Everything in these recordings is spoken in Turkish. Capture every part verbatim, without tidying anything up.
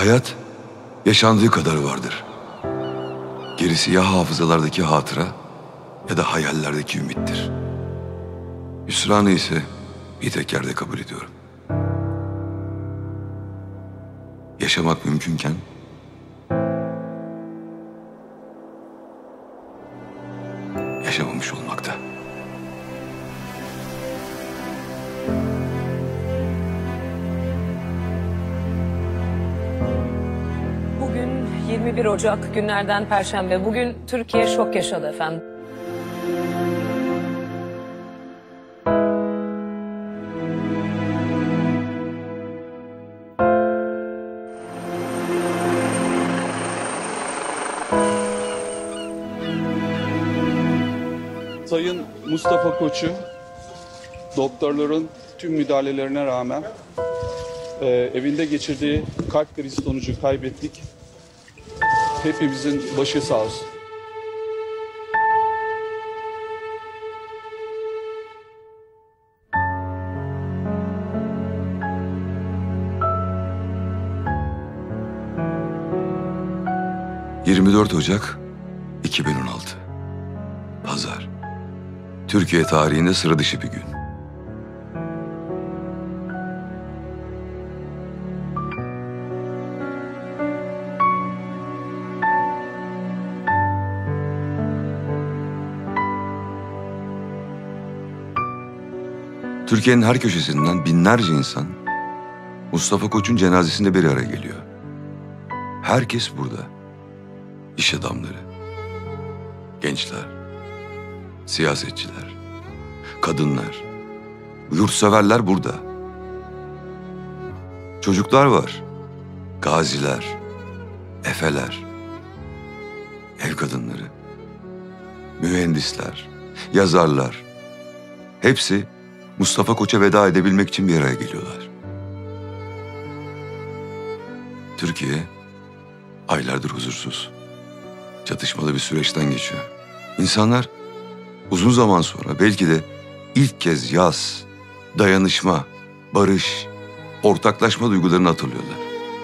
Hayat yaşandığı kadar vardır. Gerisi ya hafızalardaki hatıra ya da hayallerdeki ümittir. Hüsranı ise bir tek yerde kabul ediyorum. Yaşamak mümkünken yaşamamış olmakta. Bugün yirmi bir Ocak günlerden Perşembe. Bugün Türkiye şok yaşadı efendim. Sayın Mustafa Koç'u doktorların tüm müdahalelerine rağmen e, evinde geçirdiği kalp krizi sonucu kaybettik. Hepimizin başı sağ olsun. yirmi dört Ocak iki bin on altı. Pazar. Türkiye tarihinde sıra dışı bir gün. Türkiye'nin her köşesinden binlerce insan Mustafa Koç'un cenazesinde bir araya geliyor. Herkes burada. İş adamları, gençler, siyasetçiler, kadınlar, yurtseverler burada. Çocuklar var, gaziler, efeler, ev kadınları, mühendisler, yazarlar. Hepsi Mustafa Koç'a veda edebilmek için bir araya geliyorlar. Türkiye aylardır huzursuz, çatışmalı bir süreçten geçiyor. İnsanlar uzun zaman sonra belki de ilk kez yas, dayanışma, barış, ortaklaşma duygularını hatırlıyorlar.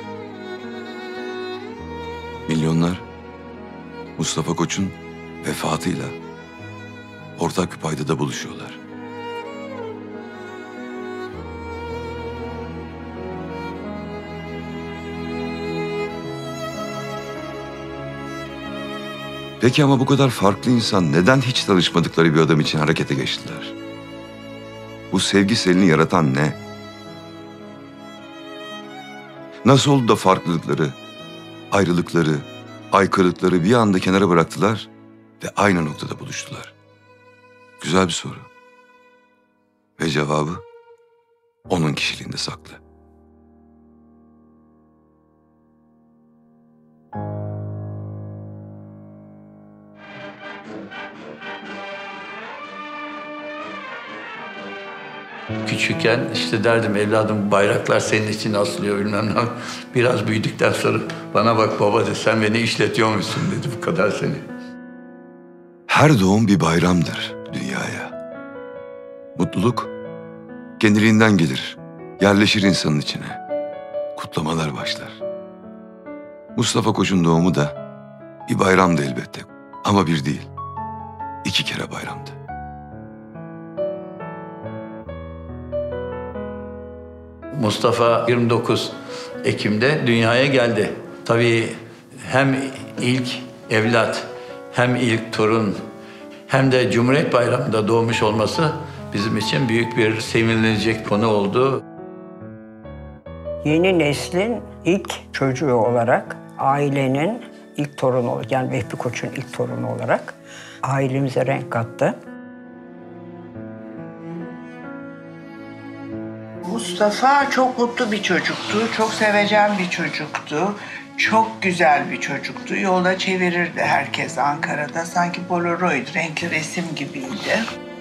Milyonlar Mustafa Koç'un vefatıyla ortak bir paydada buluşuyorlar. Peki ama bu kadar farklı insan neden hiç tanışmadıkları bir adam için harekete geçtiler? Bu sevgi selini yaratan ne? Nasıl oldu da farklılıkları, ayrılıkları, aykırılıkları bir anda kenara bıraktılar ve aynı noktada buluştular? Güzel bir soru. Ve cevabı onun kişiliğinde saklı. Küçükken işte derdim evladım bayraklar senin için asılıyor bilmem ne. Biraz büyüdükten sonra bana bak baba de sen beni işletiyormuşsun dedi bu kadar seni. Her doğum bir bayramdır dünyaya. Mutluluk kendiliğinden gelir, yerleşir insanın içine. Kutlamalar başlar. Mustafa Koç'un doğumu da bir bayramdı elbette. Ama bir değil, iki kere bayramdı. Mustafa yirmi dokuz Ekim'de dünyaya geldi. Tabii hem ilk evlat, hem ilk torun, hem de Cumhuriyet Bayramı'nda doğmuş olması bizim için büyük bir sevinilecek konu oldu. Yeni neslin ilk çocuğu olarak, ailenin ilk torunu, yani Vehbi Koç'un ilk torunu olarak ailemize renk kattı. Mustafa çok mutlu bir çocuktu, çok sevecen bir çocuktu, çok güzel bir çocuktu. Yolda çevirirdi herkes Ankara'da, sanki Polaroid, renkli resim gibiydi.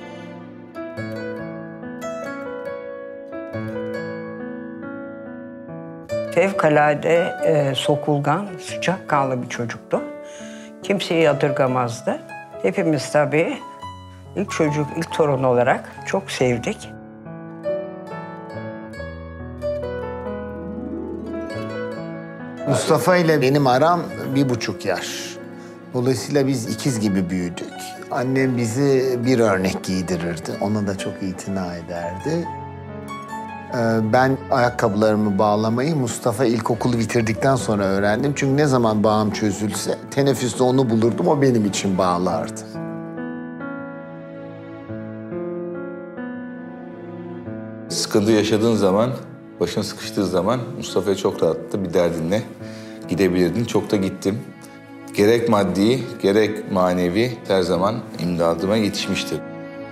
Fevkalade e, sokulgan, sıcakkanlı bir çocuktu. Kimseyi yadırgamazdı. Hepimiz tabii ilk çocuk, ilk torun olarak çok sevdik. Mustafa ile benim aram bir buçuk yaş. Dolayısıyla biz ikiz gibi büyüdük. Annem bizi bir örnek giydirirdi. Ona da çok itina ederdi. Ee, Ben ayakkabılarımı bağlamayı Mustafa ilkokulu bitirdikten sonra öğrendim. Çünkü ne zaman bağım çözülse teneffüste onu bulurdum, o benim için bağlardı. Sıkıntı yaşadığın zaman, başın sıkıştığı zaman Mustafa'ya çok rahatlıkla bir derdinle gidebilirdin. Çok da gittim. Gerek maddi, gerek manevi her zaman imdadıma yetişmiştir.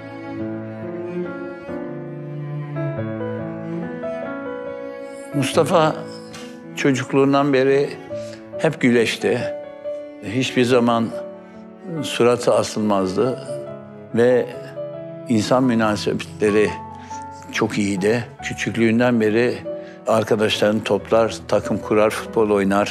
Mustafa çocukluğundan beri hep güleşti. Hiçbir zaman suratı asılmazdı ve insan münasebetleri çok iyiydi. Küçüklüğünden beri arkadaşlarını toplar, takım kurar, futbol oynar.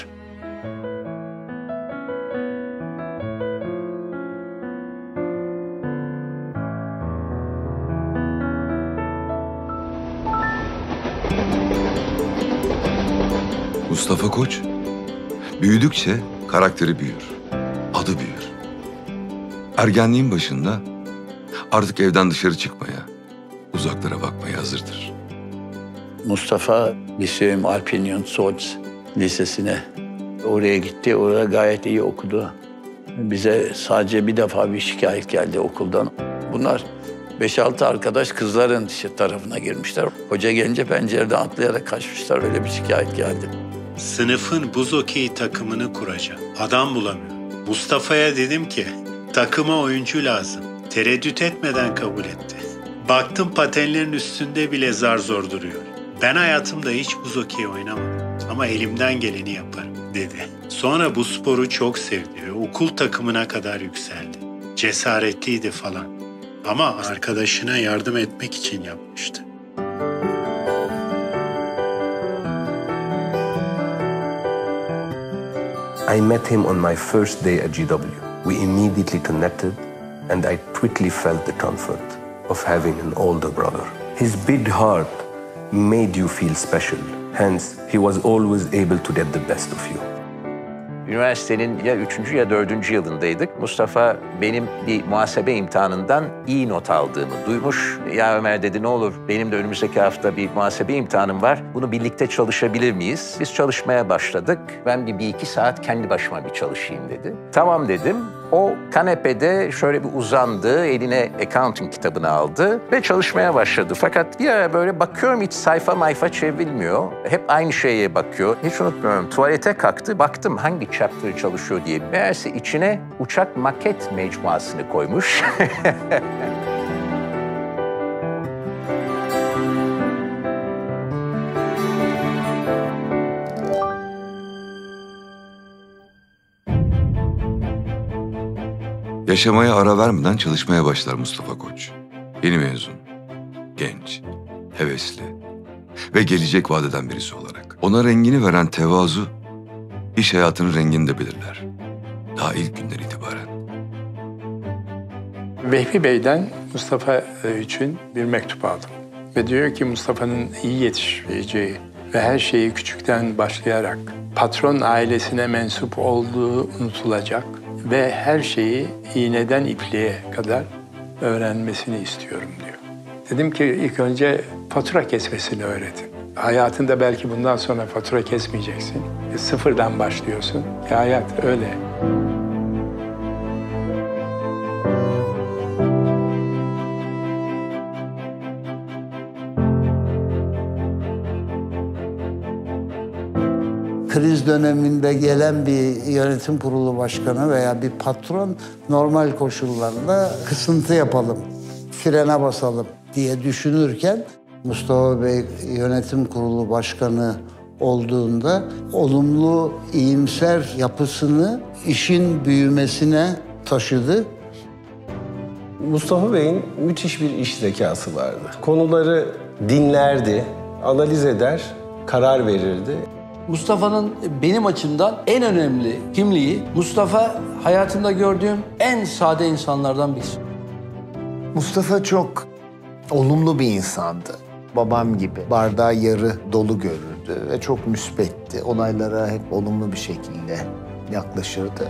Mustafa Koç büyüdükçe karakteri büyür, adı büyür. Ergenliğin başında artık evden dışarı çıkmaya, uzaklara bakmaya hazırdır. Mustafa Lyceum Alpinion Solz Lisesi'ne oraya gitti. Orada gayet iyi okudu. Bize sadece bir defa bir şikayet geldi okuldan. Bunlar beş altı arkadaş kızların işte tarafına girmişler. Hoca gelince pencereden atlayarak kaçmışlar. Öyle bir şikayet geldi. Sınıfın buz hokeyi takımını kuracağım. Adam bulamıyor. Mustafa'ya dedim ki takıma oyuncu lazım. Tereddüt etmeden kabul etti. Baktım patenlerin üstünde bile zar zor duruyor. Ben hayatımda hiç buz hokeyi oynamadım ama elimden geleni yaparım dedi. Sonra bu sporu çok sevdi ve okul takımına kadar yükseldi. Cesaretliydi falan. Ama arkadaşına yardım etmek için yapmıştı. I met him on my first day at G W. We immediately connected and I quickly felt the comfort of having an older brother. His big heart made you feel special. Hence, he was always able to get the best of you. Üniversitenin ya üçüncü ya dördüncü yılındaydık. Mustafa benim bir muhasebe imtihanından iyi not aldığımı duymuş. Ya Ömer dedi, ne olur benim de önümüzdeki hafta bir muhasebe imtihanım var. Bunu birlikte çalışabilir miyiz? Biz çalışmaya başladık. Ben bir, bir iki saat kendi başıma bir çalışayım dedi. Tamam dedim. O kanepede şöyle bir uzandı, eline accounting kitabını aldı ve çalışmaya başladı. Fakat bir ara böyle bakıyorum hiç sayfa mayfa çevrilmiyor. Hep aynı şeye bakıyor. Hiç unutmuyorum. Tuvalete kalktı. Baktım hangi chapter çalışıyor diye. Meğerse içine uçak maket mecmuasını koymuş. Yaşamaya ara vermeden çalışmaya başlar Mustafa Koç. Yeni mezun, genç, hevesli ve gelecek vaat eden birisi olarak. Ona rengini veren tevazu, iş hayatının rengini de belirler. Daha ilk günden itibaren. Vehbi Bey'den Mustafa için bir mektup aldım. Ve diyor ki Mustafa'nın iyi yetişeceği ve her şeyi küçükten başlayarak patron ailesine mensup olduğu unutulacak ve her şeyi iğneden ipliğe kadar öğrenmesini istiyorum diyor. Dedim ki ilk önce fatura kesmesini öğretin. Hayatında belki bundan sonra fatura kesmeyeceksin. E, sıfırdan başlıyorsun. Ki hayat öyle. Kriz döneminde gelen bir yönetim kurulu başkanı veya bir patron normal koşullarda kısıntı yapalım, frene basalım diye düşünürken Mustafa Bey yönetim kurulu başkanı olduğunda olumlu, iyimser yapısını işin büyümesine taşıdı. Mustafa Bey'in müthiş bir iş zekası vardı. Konuları dinlerdi, analiz eder, karar verirdi. Mustafa'nın benim açımdan en önemli kimliği, Mustafa hayatımda gördüğüm en sade insanlardan birisi. Mustafa çok olumlu bir insandı. Babam gibi bardağı yarı dolu görürdü. ve çok müsbetti. Olaylara hep olumlu bir şekilde yaklaşırdı.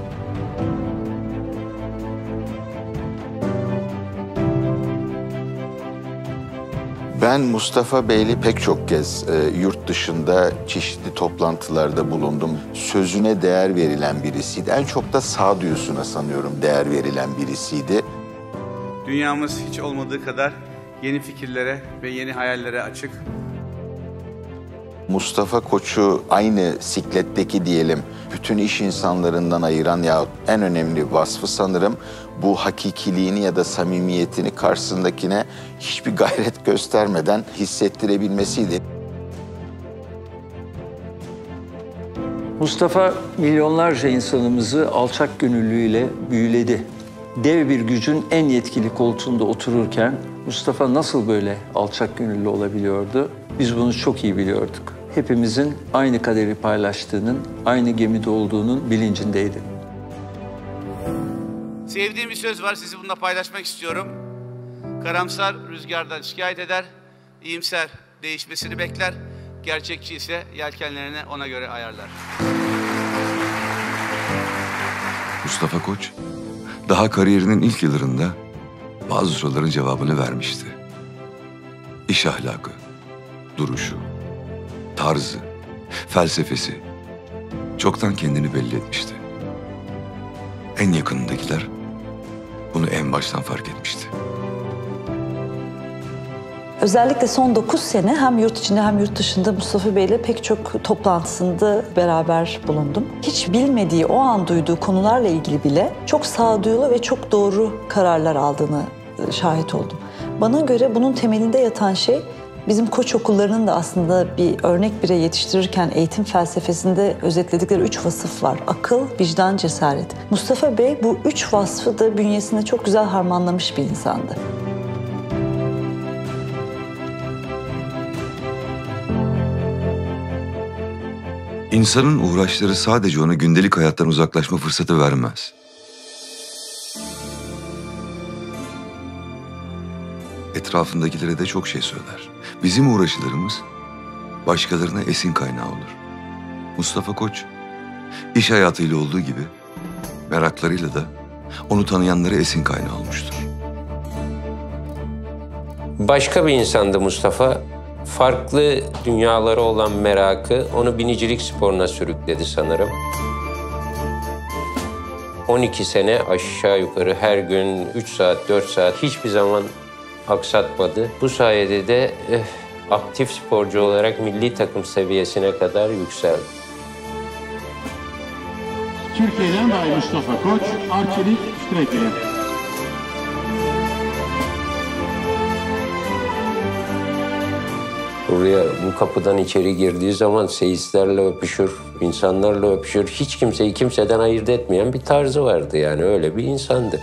Ben Mustafa Bey'le pek çok kez e, yurt dışında çeşitli toplantılarda bulundum. Sözüne değer verilen birisiydi. En çok da sağduyusuna sanıyorum değer verilen birisiydi. Dünyamız hiç olmadığı kadar yeni fikirlere ve yeni hayallere açık. Mustafa Koç'u aynı sikletteki diyelim bütün iş insanlarından ayıran ya en önemli vasfı sanırım bu hakikiliğini ya da samimiyetini karşısındakine hiçbir gayret göstermeden hissettirebilmesiydi. Mustafa milyonlarca insanımızı alçak gönüllüğüyle büyüledi. Dev bir gücün en yetkili koltuğunda otururken Mustafa nasıl böyle alçak gönüllü olabiliyordu? Biz bunu çok iyi biliyorduk. Hepimizin aynı kaderi paylaştığının, aynı gemide olduğunun bilincindeydi. Sevdiğim bir söz var, sizi bununla paylaşmak istiyorum. Karamsar rüzgardan şikayet eder, iyimser değişmesini bekler, gerçekçi ise yelkenlerini ona göre ayarlar. Mustafa Koç, daha kariyerinin ilk yıllarında bazı soruların cevabını vermişti. İş ahlakı, duruşu, tarzı, felsefesi çoktan kendini belli etmişti. En yakınındakiler bunu en baştan fark etmişti. Özellikle son dokuz sene hem yurt içinde hem yurt dışında Mustafa Bey'le pek çok toplantısında beraber bulundum. Hiç bilmediği, o an duyduğu konularla ilgili bile çok sağduyulu ve çok doğru kararlar aldığını şahit oldum. Bana göre bunun temelinde yatan şey bizim koç okullarının da aslında bir örnek birey yetiştirirken eğitim felsefesinde özetledikleri üç vasıf var. Akıl, vicdan, cesaret. Mustafa Bey bu üç vasfı da bünyesinde çok güzel harmanlamış bir insandı. İnsanın uğraşları sadece ona gündelik hayattan uzaklaşma fırsatı vermez. Etrafındakilere de çok şey söyler. Bizim uğraşılarımız başkalarına esin kaynağı olur. Mustafa Koç, iş hayatıyla olduğu gibi meraklarıyla da onu tanıyanlara esin kaynağı olmuştur. Başka bir insandı Mustafa. Farklı dünyalara olan merakı onu binicilik sporuna sürükledi sanırım. on iki sene aşağı yukarı her gün üç saat, dört saat hiçbir zaman aksatmadı. Bu sayede de eh, aktif sporcu olarak milli takım seviyesine kadar yükseldi. Türkiye'den Bay Mustafa Koç, Arçelik Strekeri. Buraya bu kapıdan içeri girdiği zaman seyislerle öpüşür, insanlarla öpüşür. Hiç kimseyi kimseden ayırt etmeyen bir tarzı vardı yani öyle bir insandı.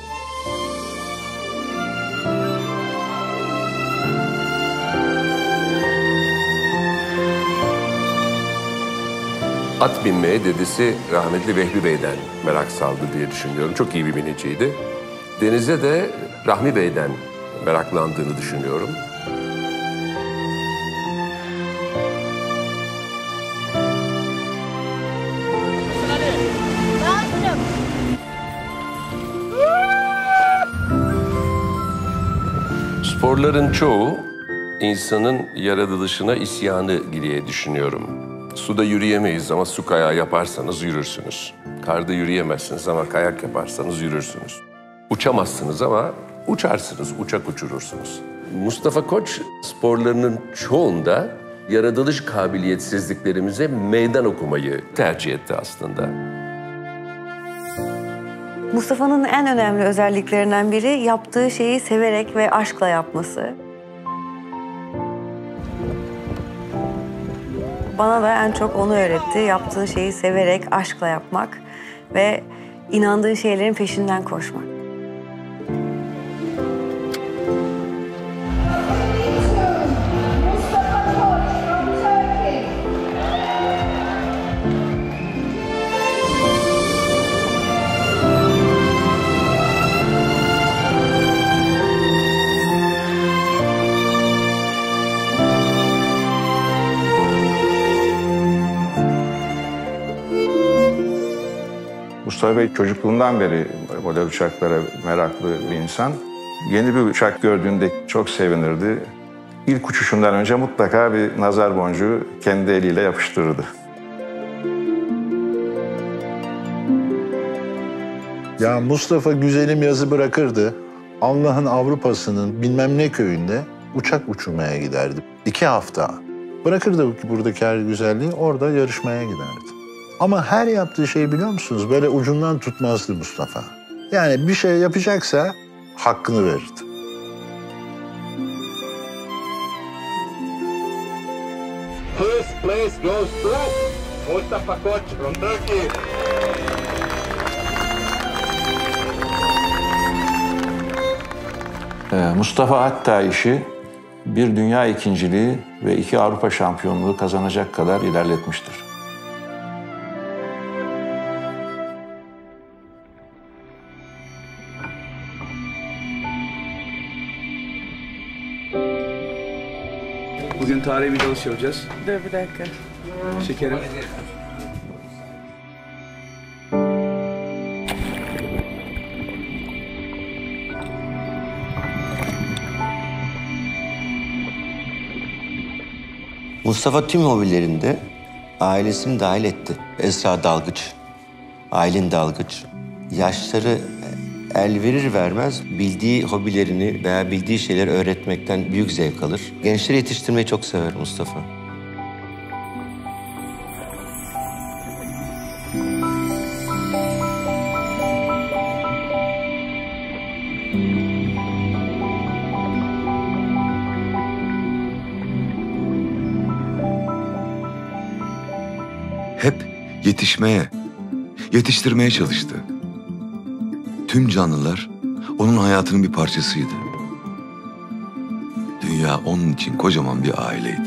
At binmeye dedesi rahmetli Vehbi Bey'den merak saldı diye düşünüyorum. Çok iyi bir biniciydi. Denize de Rahmi Bey'den meraklandığını düşünüyorum. Sporların çoğu insanın yaratılışına isyanı diye düşünüyorum. Suda yürüyemeyiz ama su kayağı yaparsanız yürürsünüz. Karda yürüyemezsiniz ama kayak yaparsanız yürürsünüz. Uçamazsınız ama uçarsınız, uçak uçurursunuz. Mustafa Koç sporlarının çoğunda yaratılış kabiliyetsizliklerimize meydan okumayı tercih etti aslında. Mustafa'nın en önemli özelliklerinden biri yaptığı şeyi severek ve aşkla yapması. Bana da en çok onu öğretti. Yaptığı şeyi severek, aşkla yapmak ve inandığı şeylerin peşinden koşmak. Mustafa Bey çocukluğundan beri böyle uçaklara meraklı bir insan. Yeni bir uçak gördüğünde çok sevinirdi. İlk uçuşundan önce mutlaka bir nazar boncuğu kendi eliyle yapıştırırdı. Ya Mustafa güzelim yazı bırakırdı. Allah'ın Avrupa'sının bilmem ne köyünde uçak uçurmaya giderdi. İki hafta. Bırakırdı buradaki her güzelliği, orada yarışmaya giderdi. Ama her yaptığı şeyi biliyor musunuz? Böyle ucundan tutmazdı Mustafa. Yani bir şey yapacaksa hakkını verirdi. First place goes to Mustafa Koç from Turkey. Mustafa hatta işi bir dünya ikinciliği ve iki Avrupa şampiyonluğu kazanacak kadar ilerletmiştir. Bugün tarihi bir dalış yapacağız. Dur bir dakika. Şekerim. Mustafa tüm hobilerinde ailesini dahil etti. Esra dalgıç, Aylin dalgıç. Yaşları el verir vermez bildiği hobilerini veya bildiği şeyleri öğretmekten büyük zevk alır. Gençleri yetiştirmeyi çok sever Mustafa. Hep yetişmeye, yetiştirmeye çalıştı. Tüm canlılar onun hayatının bir parçasıydı. Dünya onun için kocaman bir aileydi.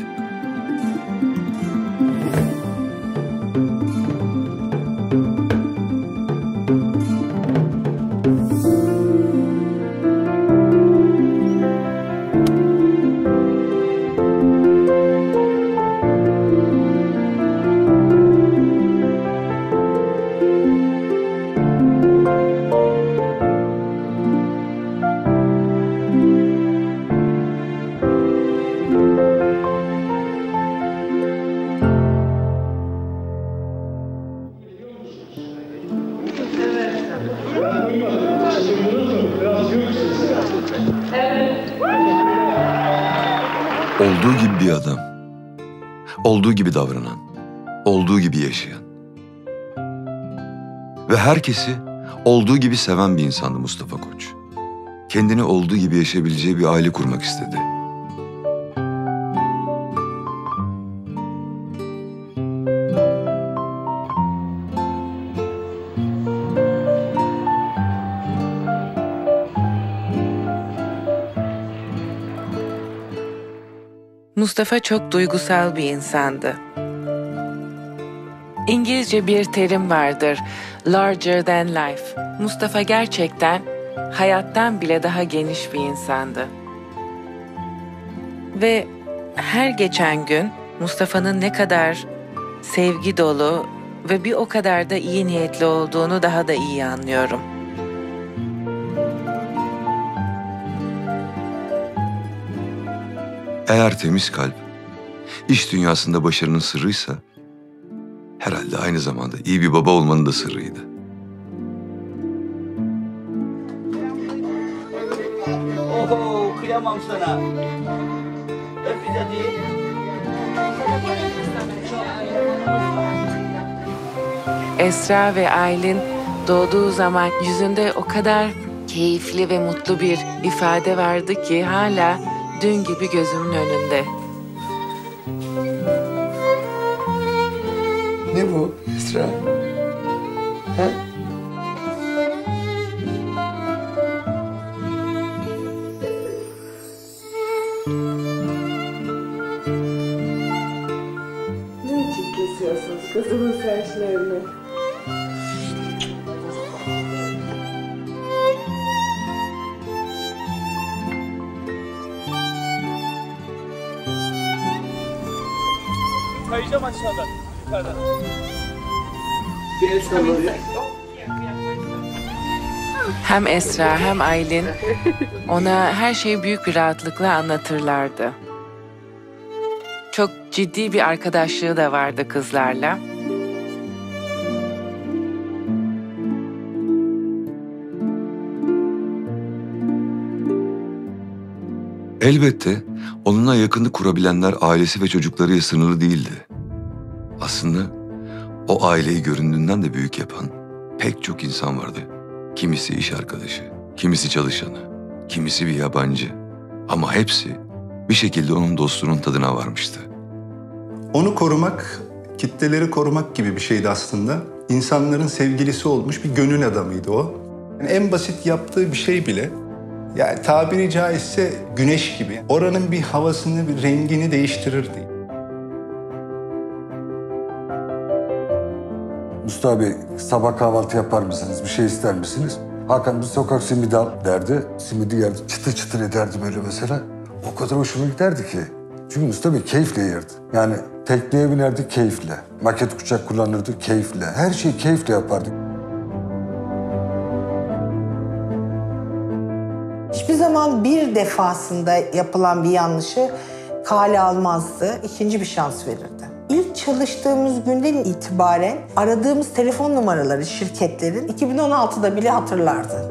Olduğu gibi bir adam, olduğu gibi davranan, olduğu gibi yaşayan ve herkesi olduğu gibi seven bir insandı Mustafa Koç. Kendini olduğu gibi yaşayabileceği bir aile kurmak istedi. Mustafa çok duygusal bir insandı. İngilizce bir terim vardır, larger than life. Mustafa gerçekten hayattan bile daha geniş bir insandı. Ve her geçen gün Mustafa'nın ne kadar sevgi dolu ve bir o kadar da iyi niyetli olduğunu daha da iyi anlıyorum. Eğer temiz kalp, iş dünyasında başarının sırrıysa, herhalde aynı zamanda iyi bir baba olmanın da sırrıydı. Oho, kıyamam sana. Öp bir de değil. Esra ve Aylin doğduğu zaman yüzünde o kadar keyifli ve mutlu bir ifade vardı ki hala dün gibi gözümün önünde. Ne bu Esra? Ha? Ne için kesiyorsunuz kızımın saçlarını? Kayacağım aşağıdan, yukarıdan. Bir el sallayın. Hem Esra hem Aylin ona her şeyi büyük bir rahatlıkla anlatırlardı. Çok ciddi bir arkadaşlığı da vardı kızlarla. Elbette onunla yakınlık kurabilenler ailesi ve çocuklarıyla sınırlı değildi. Aslında o aileyi göründüğünden de büyük yapan pek çok insan vardı. Kimisi iş arkadaşı, kimisi çalışanı, kimisi bir yabancı. Ama hepsi bir şekilde onun dostluğunun tadına varmıştı. Onu korumak, kitleleri korumak gibi bir şeydi aslında. İnsanların sevgilisi olmuş bir gönül adamıydı o. Yani en basit yaptığı bir şey bile, yani tabiri caizse güneş gibi. Oranın bir havasını, bir rengini değiştirirdi. Mustafa Bey, sabah kahvaltı yapar mısınız? Bir şey ister misiniz? Hakan bir sokak simidi al derdi. Simidi yerdi, çıtır çıtır ederdi böyle mesela. O kadar hoşuma giderdi ki. Çünkü Mustafa Bey keyifle yerdi. Yani tekneye binerdi keyifle. Maket kuşak kullanırdı keyifle. Her şeyi keyifle yapardı. Hiçbir zaman bir defasında yapılan bir yanlışı kale almazdı. İkinci bir şans verirdi. İlk çalıştığımız günden itibaren aradığımız telefon numaraları şirketlerin iki bin on altıda bile hatırlardı.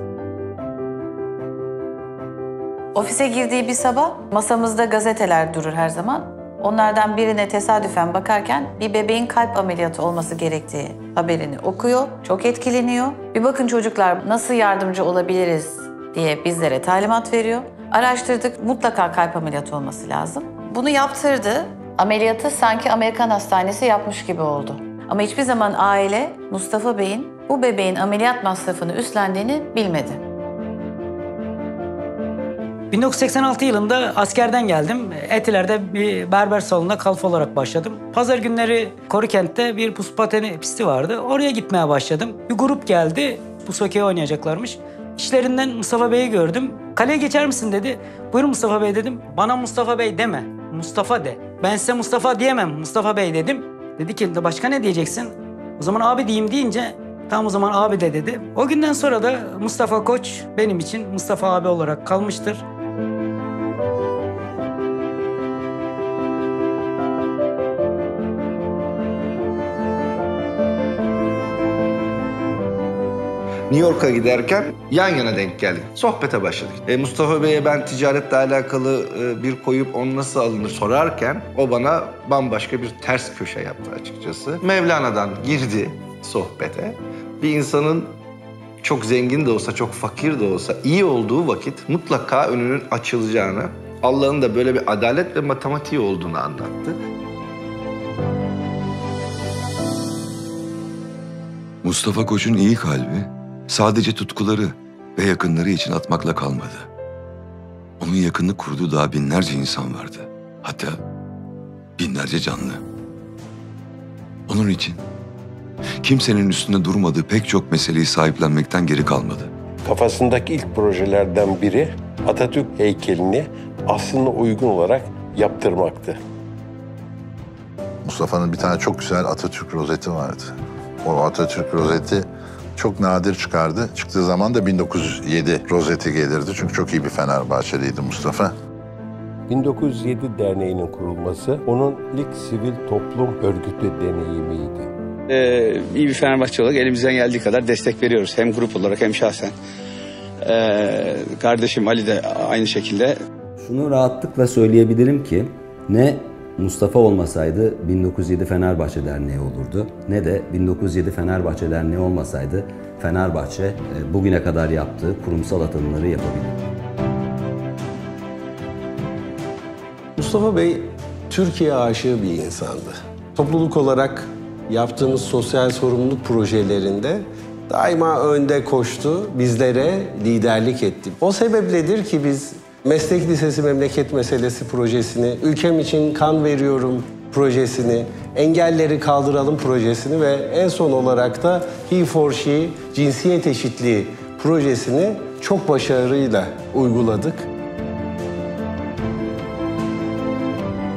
Ofise girdiği bir sabah masamızda gazeteler durur her zaman. Onlardan birine tesadüfen bakarken bir bebeğin kalp ameliyatı olması gerektiği haberini okuyor. Çok etkileniyor. Bir bakın çocuklar nasıl yardımcı olabiliriz diye bizlere talimat veriyor. Araştırdık, mutlaka kalp ameliyatı olması lazım. Bunu yaptırdı. Ameliyatı sanki Amerikan hastanesi yapmış gibi oldu. Ama hiçbir zaman aile Mustafa Bey'in bu bebeğin ameliyat masrafını üstlendiğini bilmedi. bin dokuz yüz seksen altı yılında askerden geldim. Etiler'de bir berber salonunda kalfa olarak başladım. Pazar günleri Korukent'te bir buz pateni pisti vardı. Oraya gitmeye başladım. Bir grup geldi. Buz hokeyi oynayacaklarmış. İşlerinden Mustafa Bey'i gördüm. Kaleye geçer misin dedi. Buyurun Mustafa Bey dedim. Bana Mustafa Bey deme. Mustafa de. Ben size Mustafa diyemem. Mustafa Bey dedim. Dedi ki başka ne diyeceksin? O zaman abi diyeyim deyince tam o zaman abi de dedi. O günden sonra da Mustafa Koç benim için Mustafa abi olarak kalmıştır. New York'a giderken yan yana denk geldik. Sohbete başladık. E, Mustafa Bey'e ben ticaretle alakalı e, bir koyup onu nasıl alınır sorarken o bana bambaşka bir ters köşe yaptı açıkçası. Mevlana'dan girdi sohbete. Bir insanın çok zengin de olsa, çok fakir de olsa iyi olduğu vakit mutlaka önünün açılacağını, Allah'ın da böyle bir adalet ve matematiği olduğunu anlattı. Mustafa Koç'un iyi kalbi sadece tutkuları ve yakınları için atmakla kalmadı. Onun yakınlık kurduğu daha binlerce insan vardı. Hatta binlerce canlı. Onun için kimsenin üstünde durmadığı pek çok meseleyi sahiplenmekten geri kalmadı. Kafasındaki ilk projelerden biri Atatürk heykelini aslına uygun olarak yaptırmaktı. Mustafa'nın bir tane çok güzel Atatürk rozeti vardı. O Atatürk rozeti çok nadir çıkardı. Çıktığı zaman da bin dokuz yüz yedi rozeti gelirdi. Çünkü çok iyi bir Fenerbahçeliydi Mustafa. bin dokuz yüz yedi Derneği'nin kurulması onun ilk sivil toplum örgütü deneyimiydi. Ee, iyi bir Fenerbahçe olarak elimizden geldiği kadar destek veriyoruz. Hem grup olarak hem şahsen. Ee, kardeşim Ali de aynı şekilde. Şunu rahatlıkla söyleyebilirim ki ne Mustafa olmasaydı bin dokuz yüz yedi Fenerbahçe Derneği olurdu. Ne de bin dokuz yüz yedi Fenerbahçe Derneği olmasaydı Fenerbahçe bugüne kadar yaptığı kurumsal atılımları yapabilirdi. Mustafa Bey Türkiye aşığı bir insandı. Topluluk olarak yaptığımız sosyal sorumluluk projelerinde daima önde koştu, bizlere liderlik etti. O sebepledir ki biz Meslek Lisesi Memleket Meselesi projesini, Ülkem için Kan Veriyorum projesini, Engelleri Kaldıralım projesini ve en son olarak da He for She, cinsiyet eşitliği projesini çok başarıyla uyguladık.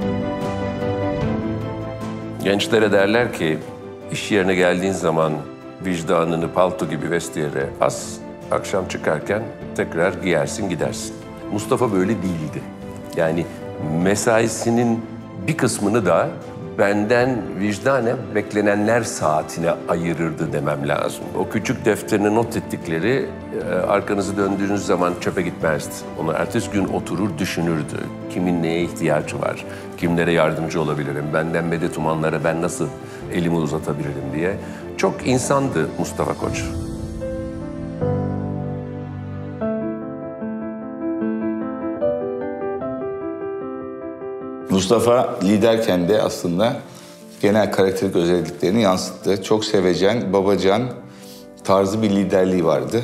Gençlere derler ki iş yerine geldiğin zaman vicdanını palto gibi vestiyere as, akşam çıkarken tekrar giyersin gidersin. Mustafa böyle değildi. Yani mesaisinin bir kısmını da benden vicdanen beklenenler saatine ayırırdı demem lazım. O küçük defterine not ettikleri arkanızı döndüğünüz zaman çöpe gitmezdi. Onu ertesi gün oturur düşünürdü. Kimin neye ihtiyacı var, kimlere yardımcı olabilirim, benden medet umanlara ben nasıl elimi uzatabilirim diye. Çok insandı Mustafa Koç. Mustafa liderken de aslında genel karakterik özelliklerini yansıttı. Çok sevecen, babacan tarzı bir liderliği vardı.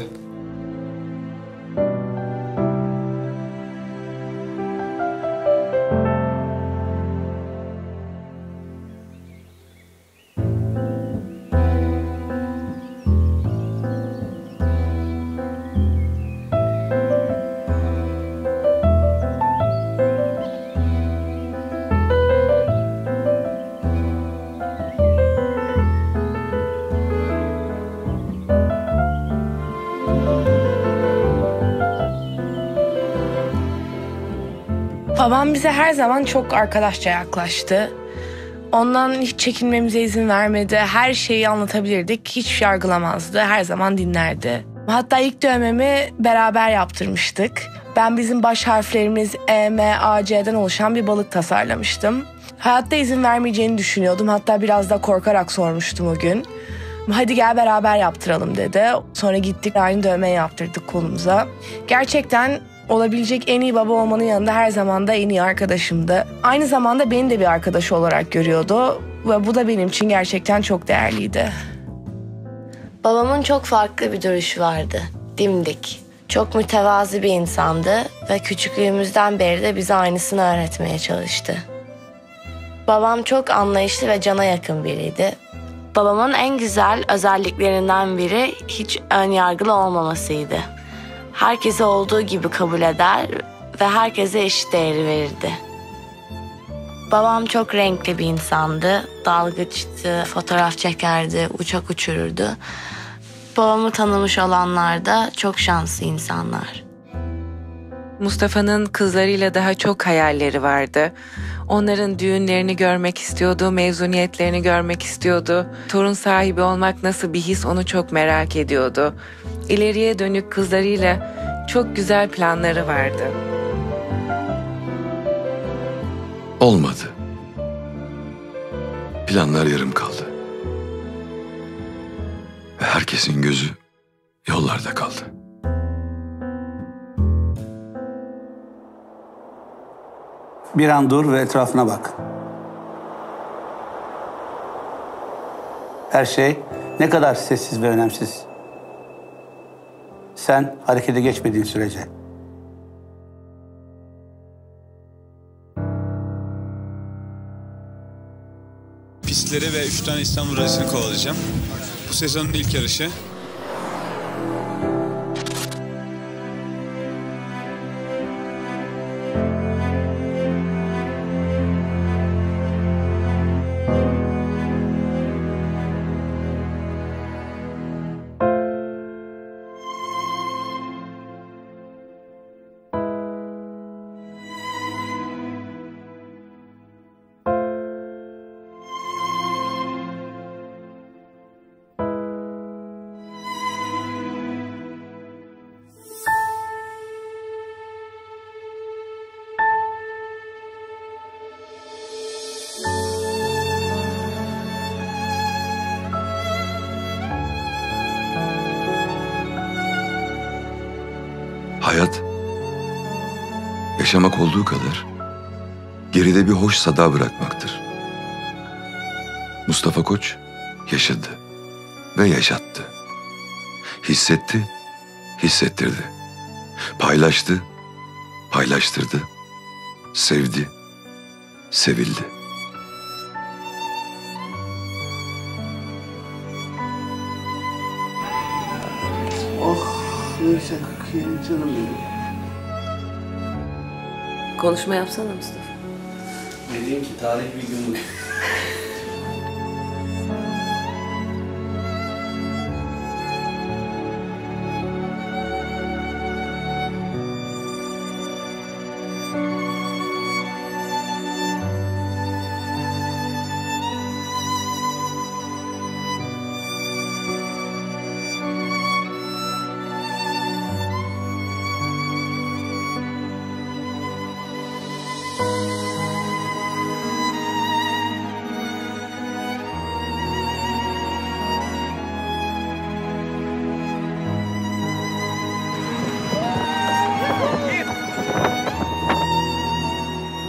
Babam bize her zaman çok arkadaşça yaklaştı. Ondan hiç çekinmemize izin vermedi. Her şeyi anlatabilirdik. Hiç yargılamazdı. Her zaman dinlerdi. Hatta ilk dövmemi beraber yaptırmıştık. Ben bizim baş harflerimiz E, M, A, C'den oluşan bir balık tasarlamıştım. Hayatta izin vermeyeceğini düşünüyordum. Hatta biraz da korkarak sormuştum o gün. Hadi gel beraber yaptıralım dedi. Sonra gittik aynı dövmeyi yaptırdık kolumuza. Gerçekten olabilecek en iyi baba olmanın yanında her zaman da en iyi arkadaşımdı. Aynı zamanda beni de bir arkadaşı olarak görüyordu ve bu da benim için gerçekten çok değerliydi. Babamın çok farklı bir duruşu vardı. Dimdik. Çok mütevazı bir insandı ve küçüklüğümüzden beri de bize aynısını öğretmeye çalıştı. Babam çok anlayışlı ve cana yakın biriydi. Babamın en güzel özelliklerinden biri hiç önyargılı olmamasıydı. Herkese olduğu gibi kabul eder ve herkese eşit değeri verirdi. Babam çok renkli bir insandı. Dalgıçtı, fotoğraf çekerdi, uçak uçururdu. Babamı tanımış olanlar da çok şanslı insanlar. Mustafa'nın kızlarıyla daha çok hayalleri vardı. Onların düğünlerini görmek istiyordu, mezuniyetlerini görmek istiyordu. Torun sahibi olmak nasıl bir his onu çok merak ediyordu. İleriye dönük kızlarıyla çok güzel planları vardı. Olmadı. Planlar yarım kaldı. Ve herkesin gözü yollarda kaldı. Bir an dur ve etrafına bak. Her şey ne kadar sessiz ve önemsiz. Sen harekete geçmediğin sürece. Pistleri ve üç tane İstanbul rallisini kovalayacağım. Bu sezonun ilk yarışı. Hayat, yaşamak olduğu kadar geride bir hoş sada bırakmaktır. Mustafa Koç yaşadı ve yaşattı. Hissetti, hissettirdi. Paylaştı, paylaştırdı. Sevdi, sevildi. Oh, neyse kıyım canım benim. Konuşma yapsana Mustafa. Ne diyeyim ki tarih bir gün bu.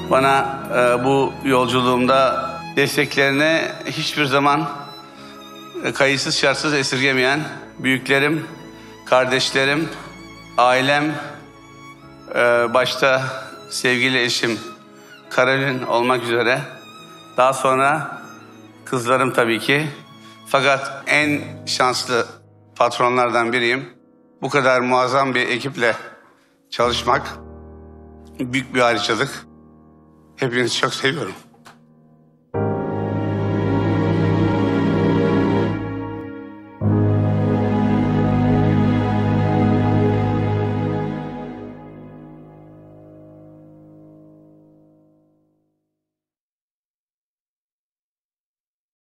Bana e, bu yolculuğumda desteklerini hiçbir zaman e, kayıtsız şartsız esirgemeyen büyüklerim, kardeşlerim, ailem, e, başta sevgili eşim Karolin olmak üzere, daha sonra kızlarım tabii ki. Fakat en şanslı patronlardan biriyim. Bu kadar muazzam bir ekiple çalışmak büyük bir ayrıcalık. Hepinizi çok seviyorum.